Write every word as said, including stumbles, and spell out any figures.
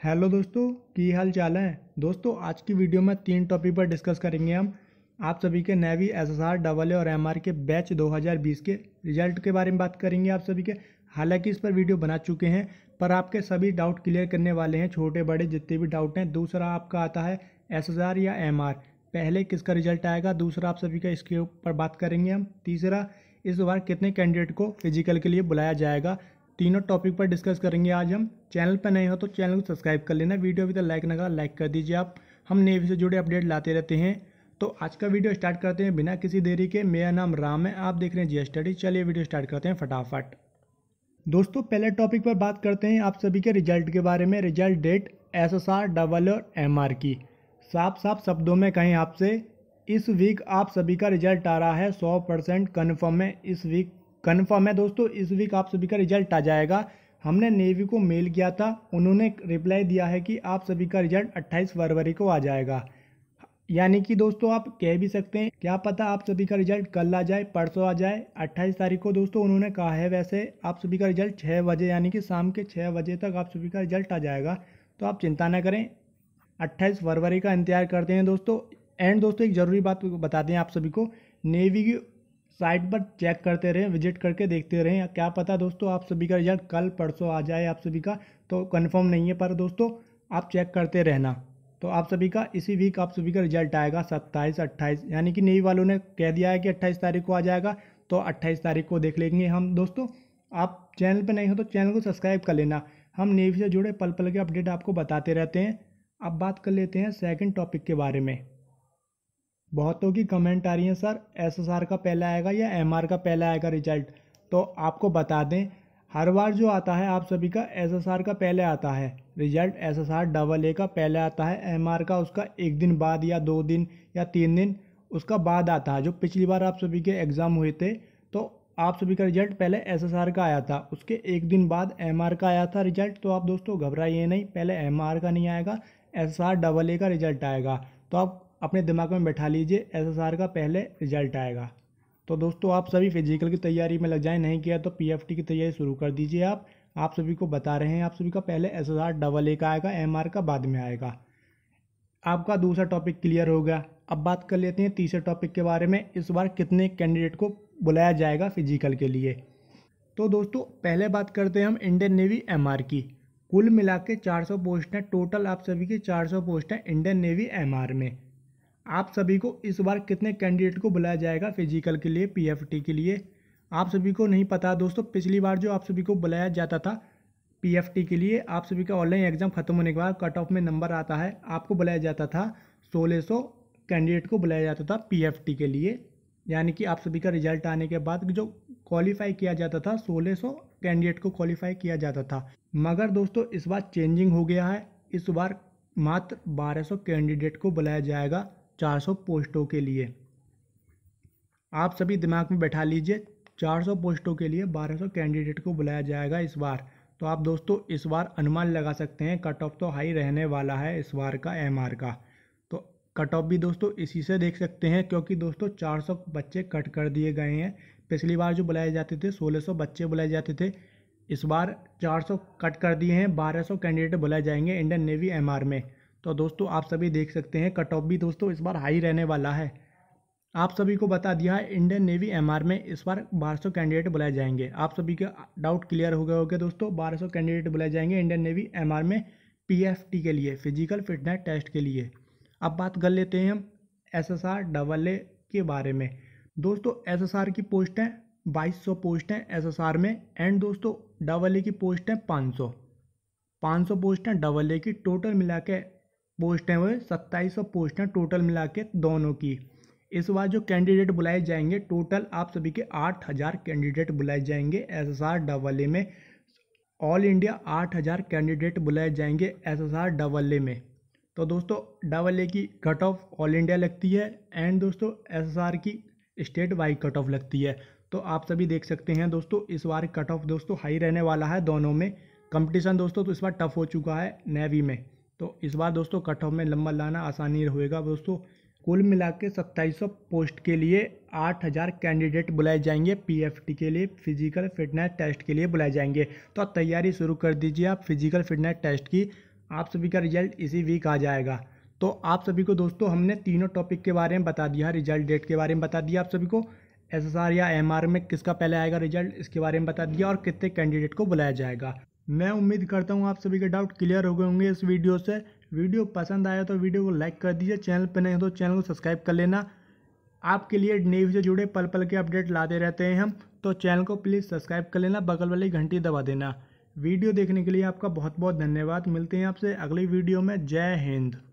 Hello दोस्तों, की हाल चाल है। दोस्तों आज की वीडियो में तीन टॉपिक पर डिस्कस करेंगे हम आप सभी के नेवी एसएसआर डबल ए और एमआर के बैच दो हज़ार बीस के रिजल्ट के बारे में बात करेंगे आप सभी के। हालांकि इस पर वीडियो बना चुके हैं पर आपके सभी डाउट क्लियर करने वाले हैं, छोटे बड़े जितने भी डाउट हैं। दूसरा आपका आता है एसएसआर या एमआर, पहले किसका रिजल्ट आएगा, दूसरा आप सभी का इसके ऊपर बात करेंगे हम। तीसरा इस बार कितने कैंडिडेट को फिजिकल के लिए बुलाया जाएगा। तीनों टॉपिक पर डिस्कस करेंगे आज हम। चैनल पर नए हो तो चैनल को सब्सक्राइब कर लेना, वीडियो अभी तक लाइक ना करा लाइक कर दीजिए आप। हम नेवी से जुड़े अपडेट लाते रहते हैं। तो आज का वीडियो स्टार्ट करते हैं बिना किसी देरी के। मेरा नाम राम है, आप देख रहे हैं जी स्टडी। चलिए वीडियो स्टार्ट करते हैं फटाफट। दोस्तों पहले टॉपिक पर बात करते हैं आप सभी के रिजल्ट के बारे में। Result date S S R double और एम आर की साफ साफ शब्दों में कहें आपसे, इस वीक आप सभी का रिजल्ट आ रहा है। सौ परसेंट कन्फर्म है, इस वीक कन्फर्म है दोस्तों। इस वीक आप सभी का रिजल्ट आ जाएगा। हमने नेवी को मेल किया था, उन्होंने रिप्लाई दिया है कि आप सभी का रिजल्ट अट्ठाईस फरवरी को आ जाएगा। यानी कि दोस्तों आप कह भी सकते हैं क्या पता आप सभी का रिजल्ट कल आ जाए, परसों आ जाए। अट्ठाईस तारीख को दोस्तों उन्होंने कहा है। वैसे आप सभी का रिजल्ट छः बजे यानी कि शाम के छः बजे तक आप सभी का रिजल्ट आ जाएगा, तो आप चिंता ना करें। अट्ठाईस फरवरी का इंतजार करते हैं दोस्तों। एंड दोस्तों एक ज़रूरी बात बता दें आप सभी को, नेवी की साइट पर चेक करते रहें, विजिट करके देखते रहें। क्या पता दोस्तों आप सभी का रिजल्ट कल परसों आ जाए आप सभी का, तो कंफर्म नहीं है पर दोस्तों आप चेक करते रहना। तो आप सभी का इसी वीक आप सभी का रिजल्ट आएगा सत्ताईस अट्ठाईस, यानी कि नेवी वालों ने कह दिया है कि अट्ठाईस तारीख को आ जाएगा, तो अट्ठाईस तारीख को देख लेंगे हम दोस्तों। आप चैनल पर नहीं हो तो चैनल को सब्सक्राइब कर लेना, हम नेवी से जुड़े पल पल के अपडेट आपको बताते रहते हैं। अब बात कर लेते हैं सेकंड टॉपिक के बारे में। बहुतों की कमेंट आ रही है सर एसएसआर का पहला आएगा या एमआर का पहला आएगा रिजल्ट। तो आपको बता दें हर बार जो आता है आप सभी का एसएसआर का पहले आता है रिजल्ट, एसएसआर डबल ए का पहले आता है, एमआर का उसका एक दिन बाद या दो दिन या तीन दिन उसका बाद आता है। जो पिछली बार आप सभी के एग्ज़ाम हुए थे तो आप सभी का रिजल्ट पहले एसएसआर का आया था, उसके एक दिन बाद एमआर का आया था रिजल्ट। तो आप दोस्तों घबराइए नहीं, पहले एमआर का नहीं आएगा, एसएसआर डबल ए का रिजल्ट आएगा। तो आप अपने दिमाग में बैठा लीजिए एसएसआर का पहले रिजल्ट आएगा। तो दोस्तों आप सभी फिजिकल की तैयारी में लग जाएं, नहीं किया तो पीएफटी की तैयारी शुरू कर दीजिए आप। आप सभी को बता रहे हैं आप सभी का पहले एसएसआर डबल ए का आएगा, एमआर का बाद में आएगा। आपका दूसरा टॉपिक क्लियर हो गया। अब बात कर लेते हैं तीसरे टॉपिक के बारे में। इस बार कितने कैंडिडेट को बुलाया जाएगा फिजिकल के लिए। तो दोस्तों पहले बात करते हैं हम इंडियन नेवी एमआर की। कुल मिला के चार सौ पोस्ट हैं टोटल, आप सभी की चार सौ पोस्ट हैं इंडियन नेवी एमआर में। आप सभी को इस बार कितने कैंडिडेट को बुलाया जाएगा फिजिकल के लिए, पीएफटी के लिए, आप सभी को नहीं पता दोस्तों। पिछली बार जो आप सभी को बुलाया जाता था पीएफटी के लिए, आप सभी का ऑनलाइन एग्जाम खत्म होने के बाद कट ऑफ में नंबर आता है, आपको बुलाया जाता था सोलह सौ कैंडिडेट को बुलाया जाता था पीएफटी के लिए। यानी कि आप सभी का रिजल्ट आने के बाद जो क्वालिफाई किया जाता था सोलह सौ कैंडिडेट को क्वालिफाई किया जाता था। मगर दोस्तों इस बार चेंजिंग हो गया है, इस बार मात्र बारह सौ कैंडिडेट को बुलाया जाएगा चार सौ पोस्टों के लिए। आप सभी दिमाग में बैठा लीजिए, चार सौ पोस्टों के लिए बारह सौ कैंडिडेट को बुलाया जाएगा इस बार। तो आप दोस्तों इस बार अनुमान लगा सकते हैं कट ऑफ तो हाई रहने वाला है इस बार का एमआर का। तो कट ऑफ भी दोस्तों इसी से देख सकते हैं, क्योंकि दोस्तों चार सौ बच्चे कट कर दिए गए हैं। पिछली बार जो बुलाए जाते थे सोलह सौ बच्चे बुलाए जाते थे, इस बार चार सौ कट कर दिए हैं, बारह सौ कैंडिडेट बुलाए जाएंगे इंडियन नेवी एमआर में। तो दोस्तों आप सभी देख सकते हैं कट ऑफ भी दोस्तों इस बार हाई रहने वाला है। आप सभी को बता दिया है इंडियन नेवी एमआर में इस बार बारह सौ कैंडिडेट बुलाए जाएंगे। आप सभी के डाउट क्लियर हो गए होंगे दोस्तों, बारह सौ कैंडिडेट बुलाए जाएंगे इंडियन नेवी एमआर में पीएफटी के लिए, फिजिकल फिटनेस टेस्ट के लिए। अब बात कर लेते हैं हम एसएसआर डबल ए के बारे में। दोस्तों एसएसआर की पोस्ट हैं बाईस सौ पोस्ट हैं एसएसआर में, एंड दोस्तों डबल ए की पोस्ट हैं पाँच सौ पाँच सौ पोस्ट हैं डबल ए की। टोटल मिला के पोस्ट हैं वो सत्ताईस सौ पोस्ट हैं टोटल मिला के दोनों की। इस बार जो कैंडिडेट बुलाए जाएंगे टोटल आप सभी के आठ हज़ार कैंडिडेट बुलाए जाएंगे एसएसआर डबल ए में। ऑल इंडिया आठ हज़ार कैंडिडेट बुलाए जाएंगे एसएसआर डबल ए में। तो दोस्तों डबल ए की कट ऑफ ऑल इंडिया लगती है, एंड दोस्तों एसएसआर की स्टेट वाइड कट ऑफ लगती है। तो आप सभी देख सकते हैं दोस्तों इस बार कट ऑफ दोस्तों हाई रहने वाला है दोनों में। कंपटीशन दोस्तों तो इस बार टफ हो चुका है नेवी में, तो इस बार दोस्तों कट ऑफ में लंबा लाना आसानी होएगा दोस्तों। कुल मिला के सत्ताईस सौ पोस्ट के लिए आठ हज़ार कैंडिडेट बुलाए जाएंगे पीएफटी के लिए, फिजिकल फिटनेस टेस्ट के लिए बुलाए जाएंगे। तो आप तैयारी शुरू कर दीजिए आप फिजिकल फिटनेस टेस्ट की। आप सभी का रिजल्ट इसी वीक आ जाएगा। तो आप सभी को दोस्तों हमने तीनों टॉपिक के बारे में बता दिया, रिजल्ट डेट के बारे में बता दिया, आप सभी को एसएसआर या एमआर में किसका पहले आएगा रिजल्ट इसके बारे में बता दिया, और कितने कैंडिडेट को बुलाया जाएगा। मैं उम्मीद करता हूँ आप सभी के डाउट क्लियर हो गए होंगे इस वीडियो से। वीडियो पसंद आया तो वीडियो को लाइक कर दीजिए, चैनल पर नहीं हो तो चैनल को सब्सक्राइब कर लेना। आपके लिए नेवी से जुड़े पल पल के अपडेट लाते रहते हैं हम, तो चैनल को प्लीज़ सब्सक्राइब कर लेना, बगल वाली घंटी दबा देना। वीडियो देखने के लिए आपका बहुत बहुत धन्यवाद। मिलते हैं आपसे अगली वीडियो में। जय हिंद।